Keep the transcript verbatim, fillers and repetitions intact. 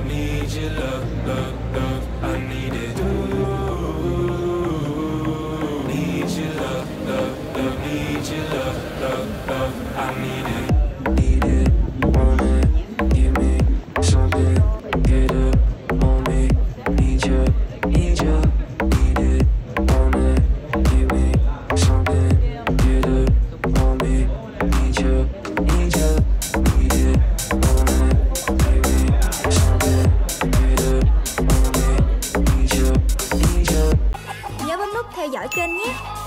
need your love, love, love. I need it. Need your love, love, love. Need your love, love, love. I need it. Need it, want it, give me something. Get up on me. Need you, need you. Need it, want it, give me something. Get up on me. Need you, need you. Need it, want it, give me something. Get up on me. Need you, need you. Nhớ bấm nút theo dõi kênh nhé.